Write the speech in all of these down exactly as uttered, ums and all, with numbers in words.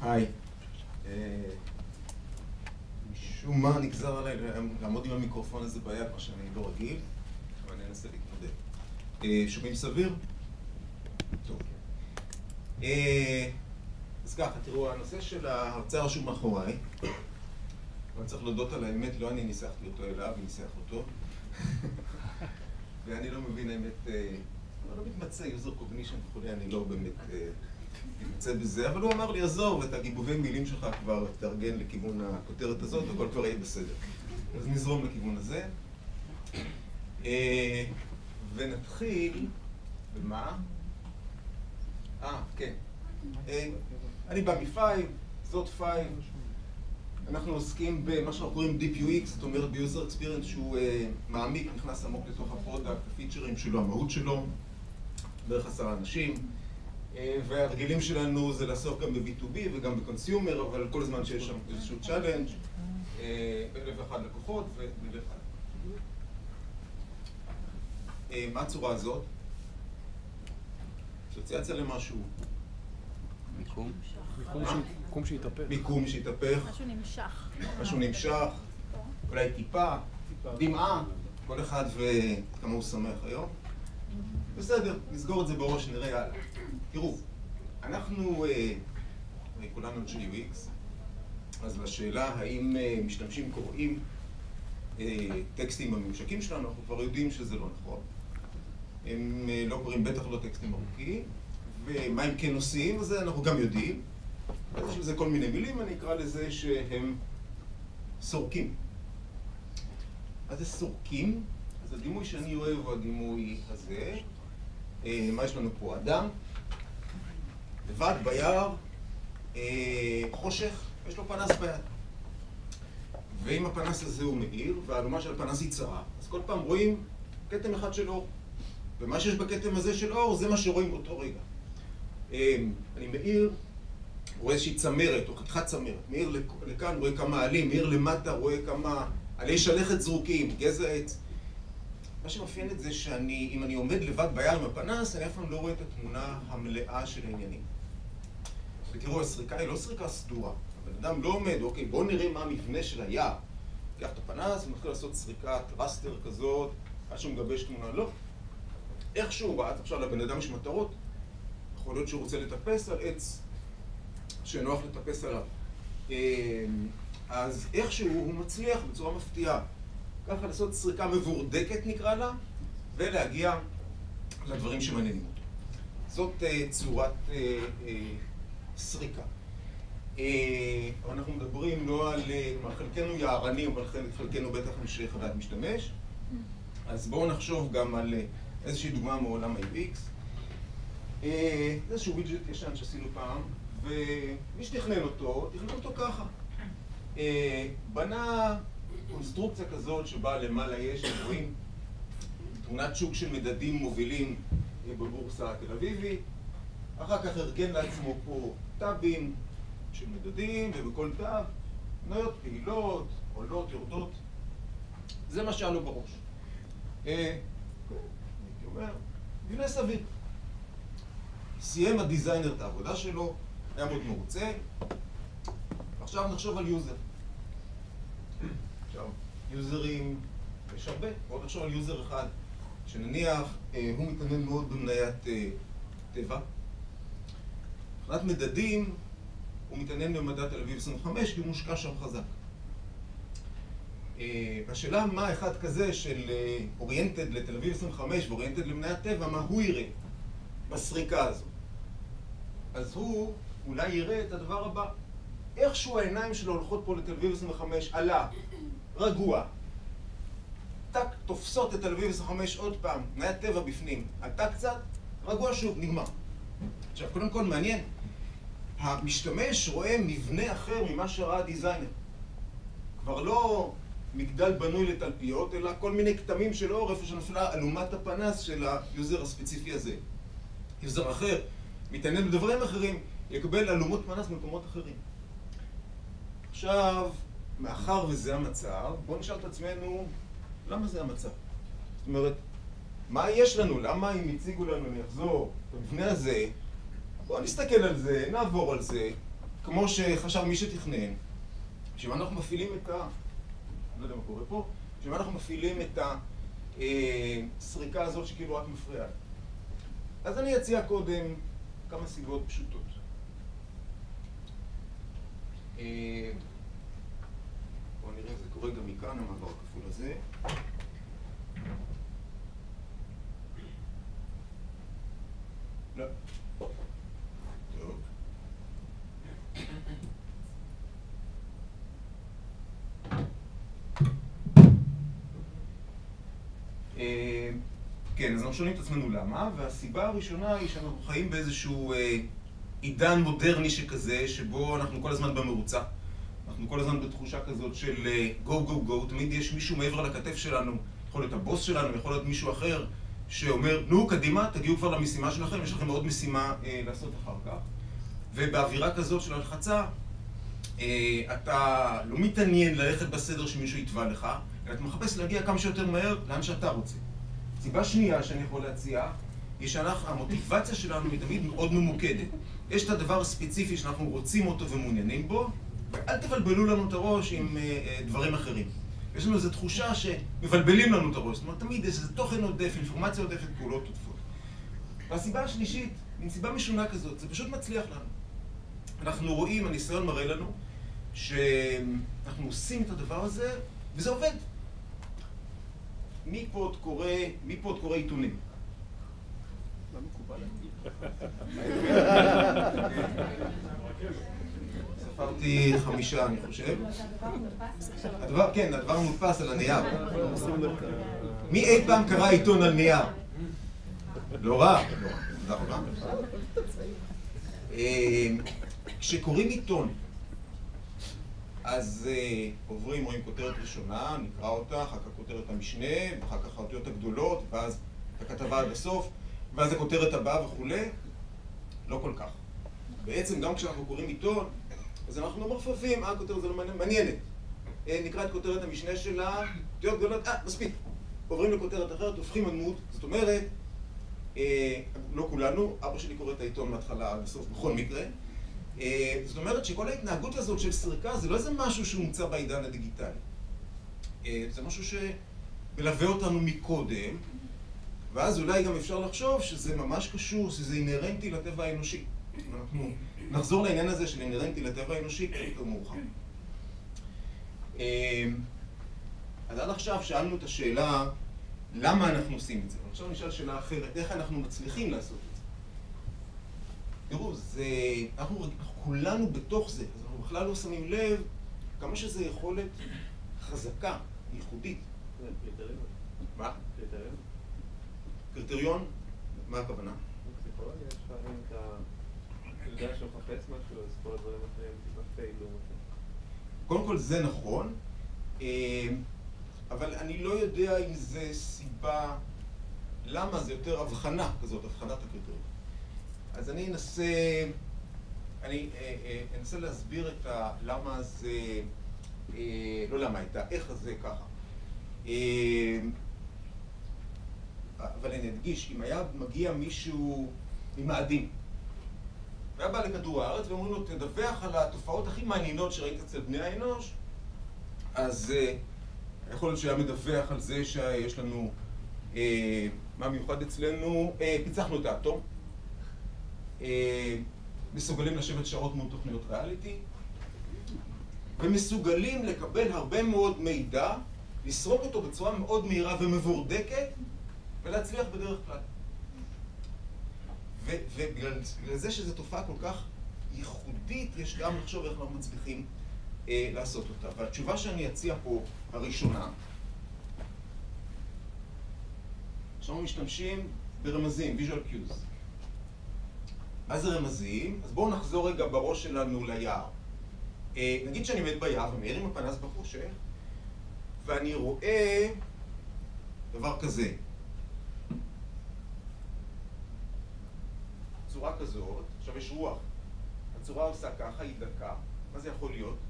היי. משום מה נגזר עליי לעמוד עם המיקרופון הזה ביד, מה שאני לא רגיל, אבל אני אנסה להתמודד. שומעים סביר? טוב. אז ככה, תראו, הנושא של ההרצאה רשום מאחוריי. אבל צריך להודות על האמת, לא אני ניסחתי אותו, אלא אבי ניסח אותו. ואני לא מבין האמת, אני לא מתמצא, יוזר קוגנישן וכולי, אני לא באמת מתמצא בזה, אבל הוא אמר לי, עזוב, את הגיבובי מילים שלך כבר תארגן לכיוון הכותרת הזאת, הכל כבר יהיה בסדר. אז נזרום לכיוון הזה. ונתחיל במה? אה, כן. אני בא מפייב, זאת פייב. אנחנו עוסקים במה שאנחנו קוראים דיפ יו אקס, זאת אומרת ביוזר אקספיריינס שהוא מעמיק, נכנס עמוק לתוך הפרודקט, הפיצ'רים שלו, המהות שלו, בערך עשרה אנשים. והרגילים שלנו זה לעסוק גם ב-בי טו בי וגם בקונסיומר, אבל כל זמן שיש שם איזשהו צ'אלנג', אלף ואחד לקוחות ואלף אחד. מה הצורה הזאת? אסוציאציה למשהו? מיקום? מיקום שהתהפך. מיקום שהתהפך. משהו נמשך. משהו נמשך. אולי טיפה, דמעה. כל אחד וכמה הוא שמח היום. בסדר, נסגור את זה בראש, נראה הלאה. תראו, אנחנו, כולנו אנשי יו אקס, אז לשאלה האם משתמשים קוראים טקסטים בממשקים שלנו, אנחנו כבר יודעים שזה לא נכון. הם לא קוראים בטח לא טקסטים ארוכים, ומה הם כן עושים, אז אנחנו גם יודעים. אז יש לזה כל מיני מילים, אני אקרא לזה שהם סורקים. אז זה סורקים, אז הדימוי שאני אוהב הוא הדימוי הזה. מה יש לנו פה? אדם, לבד ביער, חושך, יש לו פנס ביד. ואם הפנס הזה הוא מאיר, והאלומה של הפנס היא צרה, אז כל פעם רואים כתם אחד של אור. ומה שיש בכתם הזה של אור, זה מה שרואים באותו רגע. אני מאיר, רואה איזושהי צמרת, או חתיכת צמרת. מאיר לכאן, רואה כמה עלים, מאיר למטה, רואה כמה עלי שלכת זרוקים, גזע עץ. מה שמאפיין את זה שאני, אם אני עומד לבד ביער עם הפנס, אני אף פעם לא רואה את התמונה המלאה של העניינים. ותראו, הסריקה היא לא סריקה סדורה. הבן אדם לא עומד, אוקיי, בואו נראה מה המבנה של היער. לוקח את הפנס ומתחיל לעשות סריקת רסטר כזאת, עד שהוא מגבש תמונה, לא. איכשהו, בעד עכשיו לבן אדם יש מטרות, יכול להיות שהוא רוצה לטפס על עץ שנוח לטפס עליו. אז איכשהו הוא מצליח בצורה מפתיעה. ככה לעשות סריקה מבורדקת נקרא לה, ולהגיע לדברים שמעניינים אותו. זאת uh, צורת uh, uh, סריקה. Uh, אבל אנחנו מדברים לא על uh, חלקנו יערנים, אבל חלקנו בטח מי חוויית משתמש. אז בואו נחשוב גם על uh, איזושהי דוגמה מעולם ה-יו אקס. Uh, זה איזשהו וידג'ט ישן שעשינו פעם, ומי שתכנן אותו, תכנן אותו ככה. Uh, בנה קונסטרוקציה כזאת שבה למעלה יש, רואים תמונת שוק של מדדים מובילים בבורסה התל אביבית. אחר כך ארגן לעצמו פה טאבים של מדדים, ובכל טאב מניות פעילות, עולות, יורדות. זה מה שהיה לו בראש. הייתי אומר, מבנה סביר. סיים הדיזיינר את העבודה שלו, היה מאוד מרוצה. עכשיו נחשוב על יוזר. עכשיו, יוזרים יש הרבה, בואו נחשוב על יוזר אחד, שנניח אה, הוא מתעניין מאוד במניית אה, טבע. מבחינת מדדים, הוא מתעניין במדד תל אביב עשרים וחמש, כי הוא מושקע שם חזק. אה, השאלה מה אחד כזה של אה, אוריינטד לתל אביב עשרים וחמש ואוריינטד למניית טבע, מה הוא יראה בסריקה הזו. אז הוא אולי יראה את הדבר הבא. איכשהו העיניים שלו הולכות פה לתל אביב עשרים וחמש, עלה, רגוע. טק, תופסות את תל אביב עשרים וחמש עוד פעם, מניית טבע בפנים. עלתה קצת, רגוע שוב, נגמר. עכשיו, קודם כל מעניין, המשתמש רואה מבנה אחר ממה שראה הדיזיינר. כבר לא מגדל בנוי לתלפיות, אלא כל מיני כתמים של אור, איפה שנפלה אלומת הפנס של היוזר הספציפי הזה. יוזר אחר, מתעניין בדברים אחרים, יקבל אלומות פנס במקומות אחרים. עכשיו, מאחר וזה המצב, בואו נשאל את עצמנו, למה זה המצב? זאת אומרת, מה יש לנו? למה אם הציגו לנו, אני אחזור, את המבנה הזה, בואו נסתכל על זה, נעבור על זה, כמו שחשב מי שתכנן, שאם אנחנו מפעילים את ה... לא יודע מה קורה פה, שאם אנחנו מפעילים את הסריקה הזאת שכאילו רק מפריעה. אז אני אציע קודם כמה סיבות פשוטות. בואו נראה אם זה קורה גם מכאן, המעבר הכפול הזה. לא. טוב. כן, אז אנחנו שואלים את עצמנו למה, והסיבה הראשונה היא שאנחנו חיים באיזשהו עידן מודרני שכזה, שבו אנחנו כל הזמן במרוצה. אנחנו כל הזמן בתחושה כזאת של go, go, go, תמיד יש מישהו מעבר לכתף שלנו, יכול להיות הבוס שלנו, יכול להיות מישהו אחר, שאומר, נו, קדימה, תגיעו כבר למשימה שלכם, יש לכם עוד משימה אה, לעשות אחר כך. ובאווירה כזאת של הלחצה, אה, אתה לא מתעניין ללכת בסדר שמישהו יתבע לך, אלא אתה מחפש להגיע כמה שיותר מהר לאן שאתה רוצה. סיבה שנייה שאני יכול להציע, היא שהמוטיבציה שלנו היא תמיד מאוד ממוקדת. יש את הדבר הספציפי שאנחנו רוצים אותו ומעוניינים בו, ואל תבלבלו לנו את הראש עם אה, דברים אחרים. יש לנו איזו תחושה שמבלבלים לנו את הראש, זאת אומרת, תמיד יש איזה תוכן עודף, אינפורמציה עודפת, פעולות עודפות. והסיבה השלישית, עם סיבה משונה כזאת, זה פשוט מצליח לנו. אנחנו רואים, הניסיון מראה לנו, שאנחנו עושים את הדבר הזה, וזה עובד. מי פה עוד קורא, מי פה עוד קורא עיתונים? מה מקובל? ספרתי חמישה, אני חושב. הדבר, כן, הדבר מודפס על הנייר. מי אי פעם קרא עיתון על נייר? לא רע. לא רע. כשקוראים עיתון, אז עוברים, רואים כותרת ראשונה, נקרא אותה, אחר כך כותרת המשנה, ואחר כך האותיות הגדולות, ואז הכתבה עד הסוף, ואז הכותרת הבאה וכולי. לא כל כך. בעצם גם כשאנחנו קוראים עיתון, אז אנחנו מרפפים, אה, כותרת זה לא מעניינת. נקרא את כותרת המשנה שלה, אותיות גדולות, אה, מספיק. עוברים לכותרת אחרת, הופכים עמוד, זאת אומרת, לא כולנו, אבא שלי קורא את העיתון מההתחלה עד הסוף, בכל מקרה. זאת אומרת שכל ההתנהגות הזאת של סריקה זה לא איזה משהו שהומצא בעידן הדיגיטלי. זה משהו שמלווה אותנו מקודם, ואז אולי גם אפשר לחשוב שזה ממש קשור, שזה אינרנטי לטבע האנושי. אנחנו נחזור לעניין הזה של אינרנטי לטבע האנושי יותר מאוחר. אז עד עכשיו שאלנו את השאלה, למה אנחנו עושים את זה? עכשיו נשאל שאלה אחרת, איך אנחנו מצליחים לעשות את זה? תראו, זה, אנחנו, אנחנו כולנו בתוך זה, אז אנחנו בכלל לא שמים לב כמה שזה יכולת חזקה, ייחודית. קריטריון. מה? קריטריון. קריטריון? מה הכוונה? בפסיכולוגיה יש לך, אם אתה יודע שהוא מחפש משהו, אז כל הדברים אחרים טיפה פיילו משהו. קודם כל זה נכון, אבל אני לא יודע אם זה סיבה, למה זה יותר הבחנה כזאת, הבחנת הקריטריון. אז אני אנסה, אני אנסה להסביר את הלמה זה, לא למה, את האיך הזה ככה. אבל אני אדגיש, אם היה מגיע מישהו ממאדים, והיה בא לכדור הארץ ואומרים לו, תדווח על התופעות הכי מעניינות שראית אצל בני האנוש, אז יכול להיות שהיה מדווח על זה שיש לנו, מה מיוחד אצלנו, פיצחנו את האטום, מסוגלים לשבת שעות מול תוכניות ריאליטי, ומסוגלים לקבל הרבה מאוד מידע, לסרוק אותו בצורה מאוד מהירה ומבורדקת, ולהצליח בדרך כלל. ובגלל זה שזו תופעה כל כך ייחודית, יש גם לחשוב איך אנחנו מצליחים אה, לעשות אותה. והתשובה שאני אציע פה, הראשונה, שאנחנו משתמשים ברמזים, visual cues. מה זה רמזים? אז בואו נחזור רגע בראש שלנו ליער. אה, נגיד שאני עומד ביער ומאיר עם הפנס בחושך, ואני רואה דבר כזה. צורה כזאת, עכשיו יש רוח. הצורה עושה ככה, היא דקה. מה זה יכול להיות?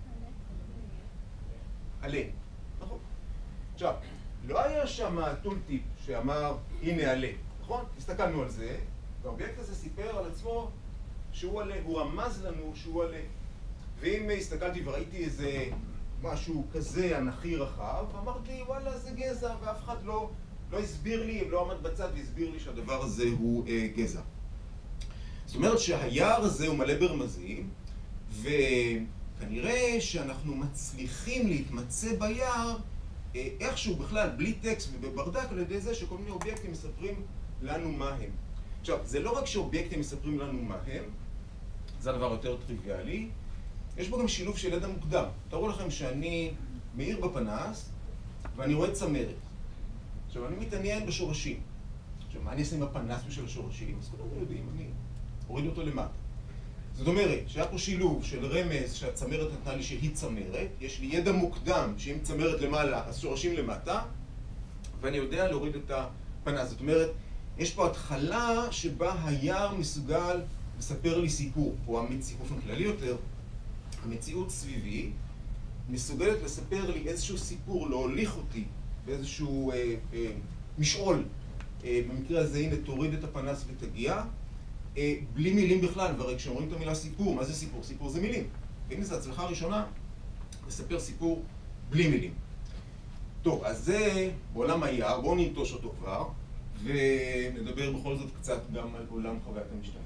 עלה. נכון. עכשיו, לא היה שם טולטיפ שאמר, הנה עלה. נכון? הסתכלנו על זה, והאובייקט הזה סיפר על עצמו שהוא עלה, הוא רמז לנו שהוא עלה. ואם הסתכלתי וראיתי איזה משהו כזה אנכי רחב, אמרתי, וואלה, זה גזע, ואף אחד לא, לא הסביר לי, לא עמד בצד והסביר לי שהדבר הזה הוא אה, גזע. זאת אומרת שהיער הזה הוא מלא ברמזים, וכנראה שאנחנו מצליחים להתמצא ביער אה, איכשהו בכלל, בלי טקסט ובברדק, על ידי זה שכל מיני אובייקטים מספרים לנו מה הם. עכשיו, זה לא רק שאובייקטים מספרים לנו מה הם, זה הדבר יותר טריוויאלי, יש בו גם שילוב של ידע מוקדם. תראו לכם שאני מאיר בפנס ואני רואה צמרת. עכשיו, אני מתעניין בשורשים. עכשיו, מה אני אעשה עם הפנס בשביל השורשים? אז כולנו יודעים, אני אוריד אותו למטה. זאת אומרת, שהיה פה שילוב של רמז שהצמרת נתנה לי שהיא צמרת, יש לי ידע מוקדם שאם צמרת למעלה, אז שורשים למטה, ואני יודע להוריד את הפנס. זאת אומרת, יש פה התחלה שבה היער מסוגל לספר לי סיפור, או המציאות כללי יותר, המציאות סביבי מסוגלת לספר לי איזשהו סיפור, להוליך אותי באיזשהו אה, אה, משעול. אה, במקרה הזה, הנה, תוריד את הפנס ותגיע, אה, בלי מילים בכלל, והרי כשאומרים את המילה סיפור, מה זה סיפור? סיפור זה מילים. והנה זו הצלחה הראשונה, לספר סיפור בלי מילים. טוב, אז זה בעולם היער, בואו ננטוש אותו כבר, ונדבר בכל זאת קצת גם על עולם חוויית המשתמש.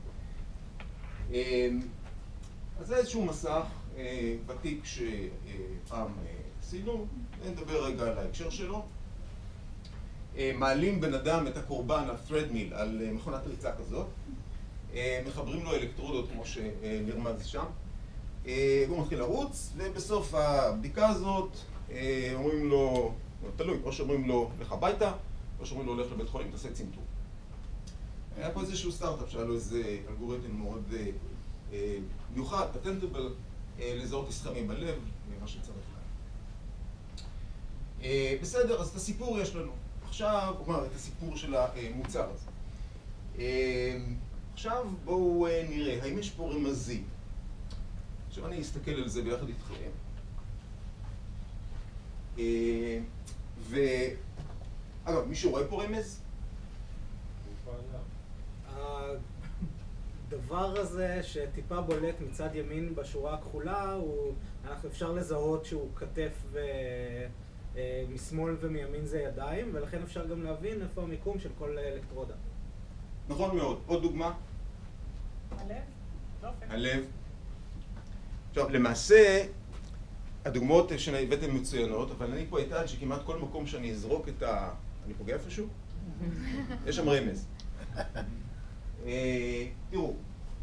אה, אז זה איזשהו מסך אה, ותיק שפעם אה, עשינו, נדבר רגע על ההקשר שלו. אה, מעלים בן אדם את הקורבן על threadmill, על אה, מכונת ריצה כזאת, אה, מחברים לו אלקטרודות כמו שנרמז שם, אה, הוא מתחיל לרוץ, ובסוף הבדיקה הזאת אה, אומרים לו, תלוי, או שאומרים לו לך הביתה, או שאומרים לו הולך לבית חולים, תעשה צנתור. היה פה איזשהו סטארט-אפ שהיה לו איזה אלגוריתם מאוד אה, מיוחד, פטנטבל, לזהות הסכמים בלב, מה שצריך להם. בסדר, אז את הסיפור יש לנו. עכשיו, כלומר, את הסיפור של המוצר הזה. עכשיו בואו נראה, האם יש פה רמזים? עכשיו אני אסתכל על זה ביחד איתכם. ואגב, מישהו רואה פה רמז? הדבר הזה שטיפה בולט מצד ימין בשורה הכחולה, הוא, אנחנו אפשר לזהות שהוא כתף ומשמאל ומימין זה ידיים, ולכן אפשר גם להבין איפה המיקום של כל אלקטרודה. נכון מאוד. עוד דוגמה? הלב? הלב. עכשיו, למעשה, הדוגמאות שהבאתם מצוינות, אבל אני פה אטען שכמעט כל מקום שאני אזרוק את ה... אני פוגע איפשהו? יש שם רמז. תראו,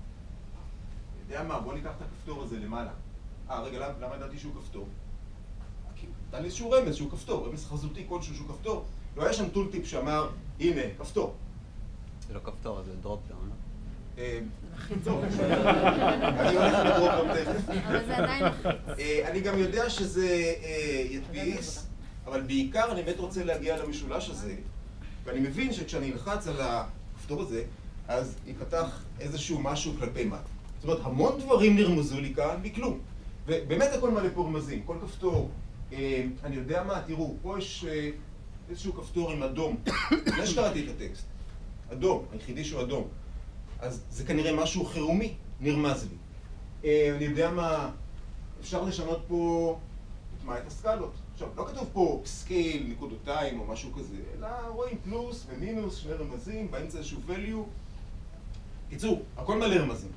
יודע מה, בואו ניקח את הכפתור הזה למעלה. אה, רגע, למה ידעתי שהוא כפתור? כי נתן לי איזשהו רמז שהוא כפתור, רמז חזותי כלשהו שהוא כפתור. לא היה שם טולטיפ שאמר, הנה, כפתור. זה לא כפתור, זה דרופ דאון, לא? טוב, אני הולך לדרופ דאון תכף. אבל זה עדיין לחיץ. אני גם יודע שזה ידפיס, אבל בעיקר אני באמת רוצה להגיע למשולש הזה, ואני מבין שכשאני אלחץ על הכפתור הזה, אז ייפתח איזשהו משהו כלפי מטה. זאת אומרת, המון דברים נרמזו לי כאן מכלום. ובאמת הכל מלא פה רמזים, כל כפתור. אני יודע מה, תראו, פה יש איזשהו כפתור עם אדום. לפני שקראתי את הטקסט. אדום, היחידי שהוא אדום. אז זה כנראה משהו חירומי, נרמז לי. אני יודע מה, אפשר לשנות פה, מה, את הסקלות. עכשיו, לא כתוב פה סקייל, נקודותיים או משהו כזה, אלא רואים פלוס ומינוס, שני רמזים, באמצע איזשהו value. קיצור, הכל מלא רמזים.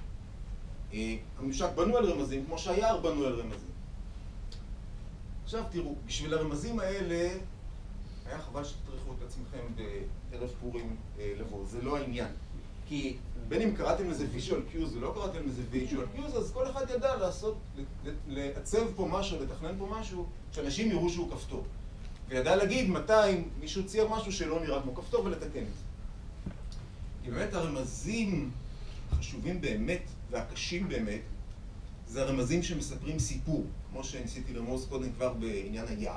הממשק בנו על רמזים, כמו שהיער בנו על רמזים. עכשיו תראו, בשביל הרמזים האלה, היה חבל שתטריחו את עצמכם בערב פורים לבוא, זה לא העניין. כי בין אם קראתם לזה visual cues ולא קראתם לזה visual cues, אז כל אחד ידע לעשות, לעצב פה משהו, לתכנן פה משהו, שאנשים יראו שהוא כפתור. וידע להגיד מתי מישהו צייר משהו שלא נראה כמו כפתור ולתקן את זה. כי באמת הרמזים החשובים באמת והקשים באמת, זה הרמזים שמספרים סיפור, כמו שניסיתי לרמוז קודם כבר בעניין היער.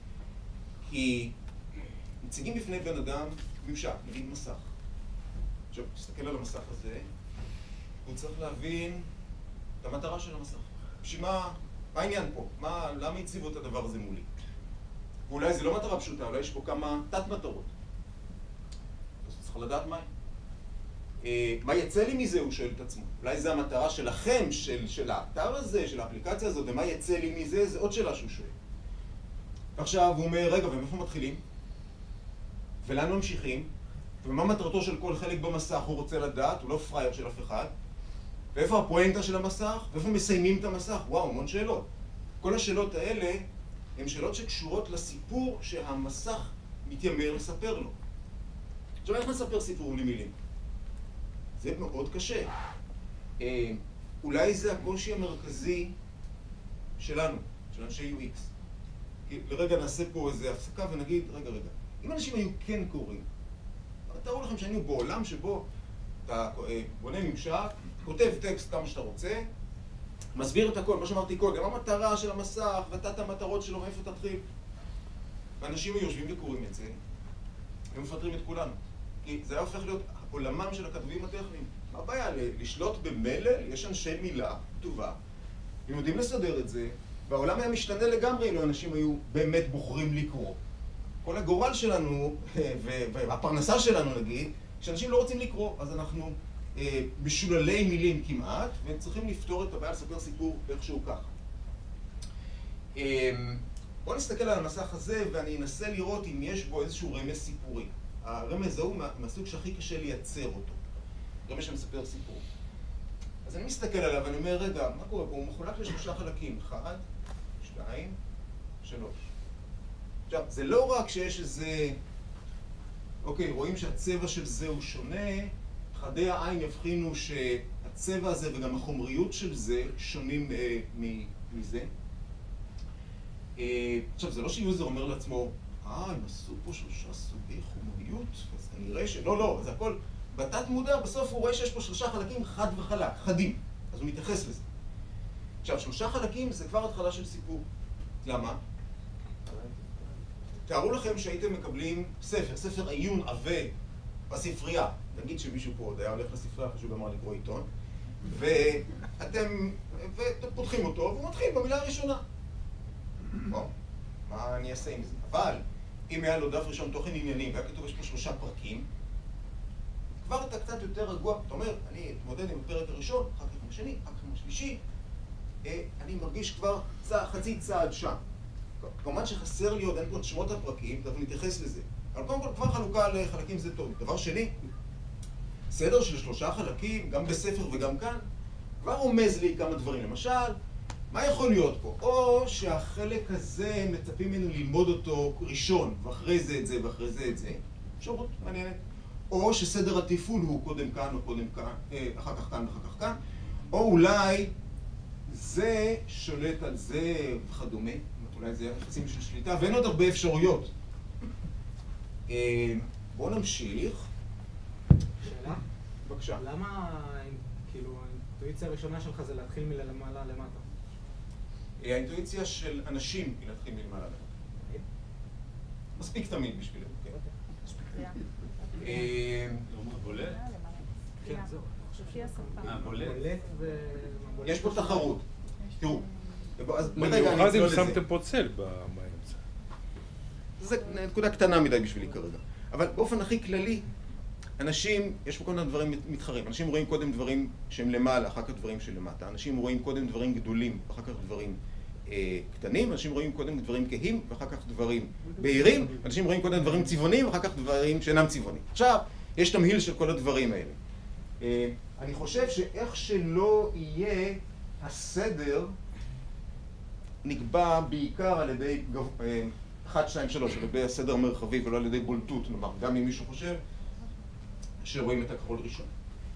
כי מציגים בפני בן אדם ממשק, נגיד מסך. עכשיו, תסתכל על המסך הזה, הוא צריך להבין את המטרה של המסך. בשביל מה, מה העניין פה? מה, למה הציבו את הדבר הזה מולי? ואולי זה לא מטרה פשוטה, אולי יש פה כמה תת-מטרות. אז צריך לדעת מהי. מה יצא לי מזה, הוא שואל את עצמו. אולי זה המטרה שלכם, של, של האתר הזה, של האפליקציה הזאת, ומה יצא לי מזה, זה עוד שאלה שהוא שואל. עכשיו הוא אומר, רגע, ומאיפה מתחילים? ולאן ממשיכים? ומה מטרתו של כל חלק במסך הוא רוצה לדעת? הוא לא פרייר של אף אחד. ואיפה הפואנטה של המסך? ואיפה מסיימים את המסך? וואו, המון שאלות. כל השאלות האלה הן שאלות שקשורות לסיפור שהמסך מתיימר לספר לו. עכשיו, איך נספר סיפור בלי מילים? זה מאוד קשה. אה, אולי זה הקושי המרכזי שלנו, של אנשי יו אקס. כי לרגע נעשה פה איזו הפסקה ונגיד, רגע, רגע, אם אנשים היו כן קוראים, תראו לכם שהיינו בעולם שבו אתה בונה ממשק, כותב טקסט כמה שאתה רוצה, מסביר את הכל, מה שאמרתי קודם, המטרה של המסך, ותת המטרות שלו, מאיפה תתחיל. ואנשים יושבים וקוראים את זה, הם מפטרים את כולנו. כי זה היה הופך להיות עולמם של הכתבים הטכניים. מה הבעיה? לשלוט במלל, יש אנשי מילה כתובה, הם יודעים לסדר את זה, והעולם היה משתנה לגמרי לו אנשים היו באמת בוחרים לקרוא. כל הגורל שלנו, והפרנסה שלנו נגיד, שאנשים לא רוצים לקרוא, אז אנחנו משוללי מילים כמעט, והם צריכים לפתור את הבעיה לספר סיפור איכשהו ככה. בואו נסתכל על המסך הזה ואני אנסה לראות אם יש בו איזשהו רמז סיפורי. הרמז הוא מהסוג שהכי קשה לייצר אותו. רמז שמספר סיפור. אז אני מסתכל עליו ואני אומר, רגע, מה קורה פה? הוא מחולק לשלושה חלקים. אחד, שתיים, שלוש. עכשיו, זה לא רק שיש איזה... אוקיי, רואים שהצבע של זה הוא שונה, חדי העין יבחינו שהצבע הזה וגם החומריות של זה שונים אה, מזה. אה, עכשיו, זה לא שיוזר אומר לעצמו, אה, הם עשו פה שלושה סוגי חומריות, אז כנראה שלא, לא, זה הכל בתת מודע, בסוף הוא רואה שיש פה שלושה חלקים חד וחלק, חדים, אז הוא מתייחס לזה. עכשיו, שלושה חלקים זה כבר התחלה של סיפור. למה? תארו לכם שהייתם מקבלים ספר, ספר עיון עבה בספרייה. נגיד שמישהו פה עוד היה הולך לספרייה, חשוב אמר לקרוא עיתון, ואתם פותחים אותו, והוא מתחיל במילה הראשונה. בואו, מה אני אעשה עם זה? אבל אם היה לו דף ראשון תוכן עניינים, והיה כתוב יש פה שלושה פרקים, כבר אתה קצת יותר רגוע. אתה אומר, אני אתמודד עם הפרק הראשון, אחר כך עם השני, אחר כך עם השלישי, אני מרגיש כבר צע, חצי צעד שם. כמובן שחסר לי עוד, אין פה את שמות הפרקים, אבל נתייחס לזה. אבל קודם כל, כבר חלוקה לחלקים זה טוב. דבר שני, סדר של שלושה חלקים, גם בספר וגם כאן, כבר רומז לי כמה דברים. למשל, מה יכול להיות פה? או שהחלק הזה מצפים ממנו ללמוד אותו ראשון, ואחרי זה את זה, ואחרי זה את זה. אפשרות מעניינת. או שסדר התפעול הוא קודם כאן, או קודם כאן, אחר כך כאן, ואחר כך כאן. או אולי זה שולט על זה וכדומה. אולי זה יחסים של שליטה, ואין עוד הרבה אפשרויות. בואו נמשיך. שאלה? בבקשה. למה, כאילו, האינטואיציה הראשונה שלך זה להתחיל מלמעלה למטה? האינטואיציה של אנשים היא להתחיל מלמעלה למטה. מספיק תמיד בשבילנו, כן. בולט? כן, זהו. אה, בולט? יש פה תחרות. תראו. במיוחד אם שמתם פה צל באמצע. זו נקודה קטנה מדי בשבילי כרגע. אבל באופן הכי כללי, אנשים, יש פה כל מיני דברים מתחרים. אנשים רואים קודם דברים שהם למעלה, אחר כך דברים שלמטה. אנשים רואים קודם דברים גדולים, אחר כך דברים אה, קטנים. אנשים רואים קודם דברים כהים, ואחר כך דברים בהירים. אנשים רואים קודם דברים צבעוניים, ואחר כך דברים שאינם צבעוניים. עכשיו, יש תמהיל של כל הדברים האלה. אה, אני חושב שאיך שלא יהיה הסדר, נקבע בעיקר על ידי אחת, שתיים, שלוש, על ידי הסדר המרחבי ולא על ידי בולטות, נאמר, גם אם מישהו חושב שרואים את הכחול ראשון.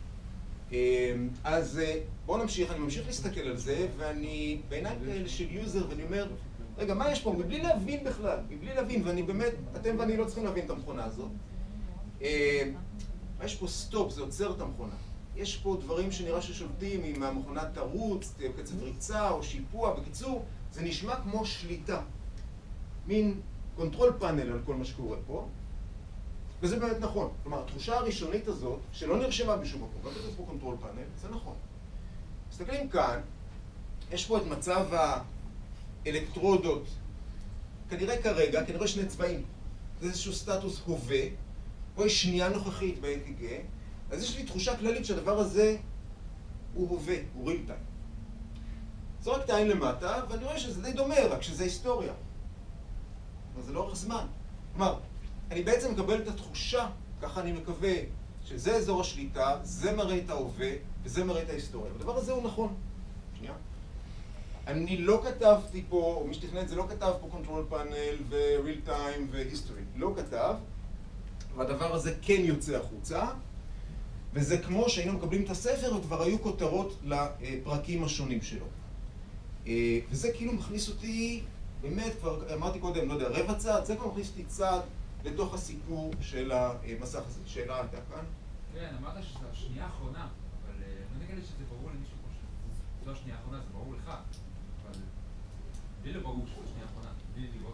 אז בואו נמשיך, אני ממשיך להסתכל על זה, ואני בעיניים כאלה של יוזר, ואני אומר, רגע, מה יש פה? מבלי להבין בכלל, מבלי להבין, ואני באמת, אתם ואני לא צריכים להבין את המכונה הזאת. מה יש פה? סטופ, זה עוצר את המכונה. יש פה דברים שנראה ששולטים עם המכונה תרוץ, קצב ריצה או שיפוע, בקיצור, זה נשמע כמו שליטה. מין קונטרול פאנל על כל מה שקורה פה, וזה באמת נכון. כלומר, התחושה הראשונית הזאת, שלא נרשמה בשום מקום, לא כתוב פה קונטרול פאנל, זה נכון. מסתכלים כאן, יש פה את מצב האלקטרודות, כנראה כרגע, כנראה שני צבעים. זה איזשהו סטטוס הווה, פה יש שנייה נוכחית ב-אי קי ג'י, אז יש לי תחושה כללית שהדבר הזה הוא הווה, הוא real time. זורק את העין למטה, ואני רואה שזה די דומה, רק שזה היסטוריה. אבל זה לאורך זמן. כלומר, אני בעצם מקבל את התחושה, ככה אני מקווה, שזה אזור השליטה, זה מראה את ההווה, וזה מראה את ההיסטוריה. הדבר הזה הוא נכון. שנייה. אני לא כתבתי פה, או מי שתכנן את זה לא כתב פה control panel ו-real time ו-history. לא כתב, והדבר הזה כן יוצא החוצה, וזה כמו שהיינו מקבלים את הספר, וכבר היו כותרות לפרקים השונים שלו. וזה כאילו מכניס אותי, באמת, כבר אמרתי קודם, לא יודע, רבע צעד, זה כבר מכניס אותי צעד לתוך הסיפור של המסך הזה. שאלה הייתה כאן? כן, אמרת שזו השנייה האחרונה, אבל לא נגיד לי שזה ברור למישהו כמו שזו השנייה האחרונה, זה ברור לך, אבל לי לא ברור שזו השנייה האחרונה, בלי לראות.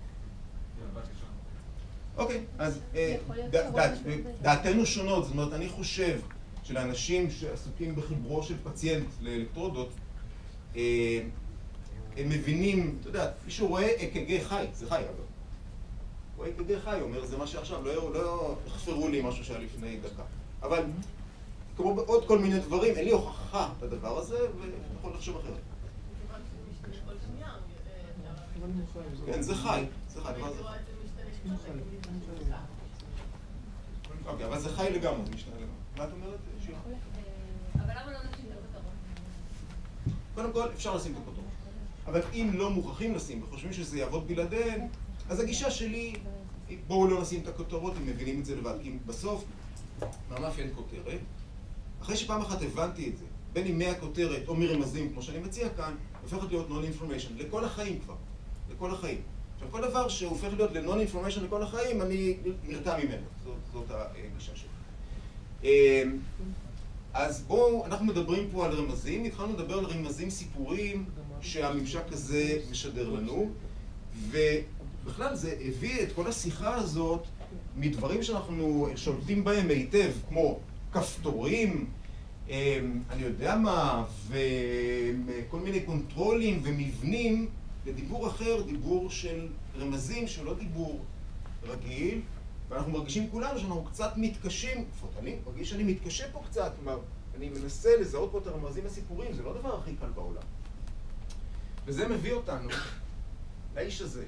אוקיי, אז דעתנו שונות, זאת אומרת, אני חושב שלאנשים שעסוקים בחיברו של פציינט לאלקטרודות, הם מבינים, אתה יודע, מישהו רואה אק"ג חי, זה חי אגב. רואה אק"ג חי, אומר, זה מה שעכשיו, לא יחפרו לי משהו שהיה לפני דקה. אבל כמו בעוד כל מיני דברים, אין לי הוכחה לדבר הזה, ואני יכול לחשוב אחרת. כן, זה חי, זה חי, דבר זה חי. אוקיי, אבל זה חי לגמרי, משנה לגמרי. מה את אומרת, שירה? אבל למה לא נשים את הכותרות? קודם כל, אפשר לשים את הכותרות. אבל אם לא מוכרחים לשים וחושבים שזה יעבוד בלעדיהן, אז הגישה שלי, בואו לא נשים את הכותרות אם מבינים את זה לבד. אם בסוף, ממש אין כותרת, אחרי שפעם אחת הבנתי את זה, בין אם מהכותרת או מרמזים, כמו שאני מציע כאן, הופכת להיות non-information, לכל החיים כבר, לכל החיים. עכשיו, כל דבר שהופך להיות ל-non-information לכל החיים, אני נרתע ממנו. זאת, זאת הגישה שלי. אז בואו, אנחנו מדברים פה על רמזים, התחלנו לדבר על רמזים סיפוריים שהממשק הזה משדר לנו, ובכלל זה הביא את כל השיחה הזאת מדברים שאנחנו שולטים בהם היטב, כמו כפתורים, אני יודע מה, וכל מיני קונטרולים ומבנים, לדיבור אחר, דיבור של רמזים, שלא דיבור רגיל, ואנחנו מרגישים כולנו שאנחנו קצת מתקשים, לפחות אני מרגיש שאני מתקשה פה קצת, כלומר, אני מנסה לזהות פה את הרמזים הסיפוריים, זה לא הדבר הכי קל בעולם. וזה מביא אותנו לאיש הזה,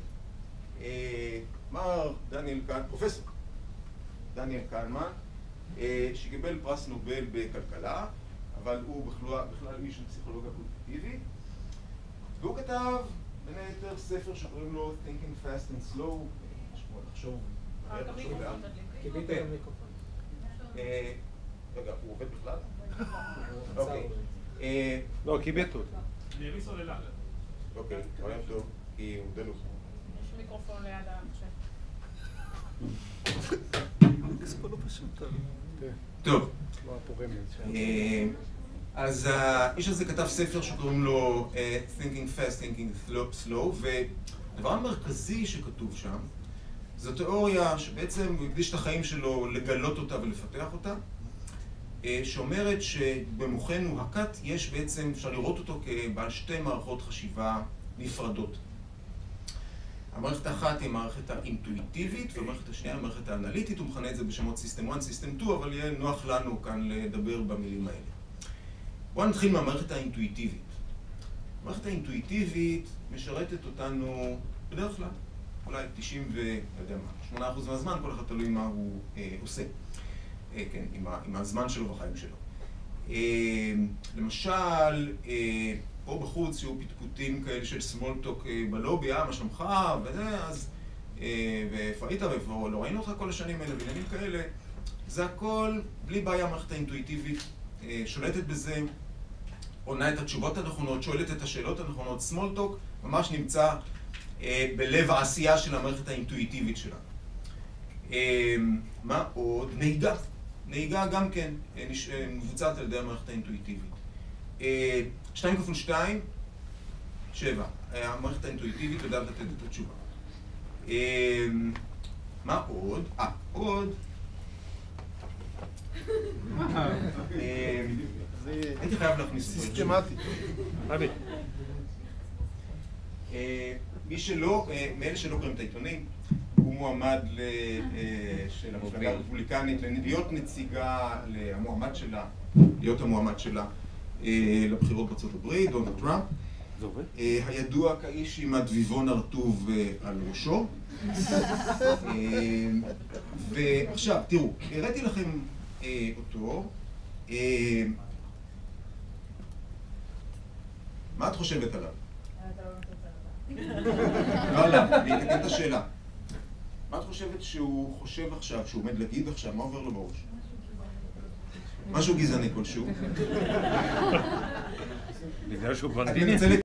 מר דניאל קהנמן, פרופסור דניאל קהנמן, שקיבל פרס נובל בכלכלה, אבל הוא בכלל, בכלל איש של פסיכולוגיה קוגניטיבית, והוא כתב בין היתר ספר שקוראים לו Thinking Fast and Slow, משמעות לחשוב, לחשוב לאט. קיבלת את המיקרופון. רגע, הוא עובד בכלל? אוקיי. לא, קיבלת אותו. אני אביא סוללה. אוקיי, רעיון טוב, כי הוא דלוך. יש מיקרופון ליד המחשב. זה לא פשוט. טוב. אז האיש הזה כתב ספר שקוראים לו Thinking Fast, Thinking Slow, והדבר המרכזי שכתוב שם זו תיאוריה שבעצם הוא הקדיש את החיים שלו לגלות אותה ולפתח אותה, שאומרת שבמוחנו הקט יש בעצם, אפשר לראות אותו כבעל שתי מערכות חשיבה נפרדות. המערכת האחת היא המערכת האינטואיטיבית, והמערכת השנייה היא המערכת האנליטית, הוא מכנה את זה בשמות סיסטם אחת, סיסטם שתיים, אבל יהיה נוח לנו כאן לדבר במילים האלה. בואו נתחיל מהמערכת האינטואיטיבית. המערכת האינטואיטיבית משרתת אותנו בדרך כלל, אולי תשעים ושמונה אחוז מהזמן, כל אחד תלוי מה הוא אה, עושה, אה, כן, עם, ה, עם הזמן שלו בחיים שלו. אה, למשל, אה, פה בחוץ שהיו פטפוטים כאלה של סמולטוק אה, בלובי, אה, מה שלומך, וזה, אז, אה, ואיפה היית, ואיפה לא ראינו אותך כל השנים האלה, ועניינים כאלה, זה הכל בלי בעיה. המערכת האינטואיטיבית אה, שולטת בזה, עונה את התשובות הנכונות, שואלת את השאלות הנכונות. סמולטוק ממש נמצא אה, בלב העשייה של המערכת האינטואיטיבית שלנו. אה, מה עוד? נהיגה. נהיגה גם כן אה, נש... אה, מבוצעת על ידי המערכת האינטואיטיבית. אה, שתיים כפול שתיים, שבע. אה, המערכת האינטואיטיבית יודעת לתת את התשובה. אה, מה עוד? אה, עוד. אה, הייתי חייב להכניס סיסטמטי. מי שלא, מאלה שלא קוראים את העיתונים, הוא מועמד של המפלגה הרפובליקנית להיות נציגה, המועמד שלה, להיות המועמד שלה לבחירות בארצות הברית, דונלד טראמפ. הידוע כאיש עם הדביבון הרטוב על ראשו. ועכשיו, תראו, הראיתי לכם אותו. מה את חושבת עליו? לא עליו, אני אתקן את השאלה. מה את חושבת שהוא חושב עכשיו, שהוא עומד להגיד עכשיו, מה עובר לו בראש? משהו גזעני כלשהו. בגלל שהוא בלונדיני.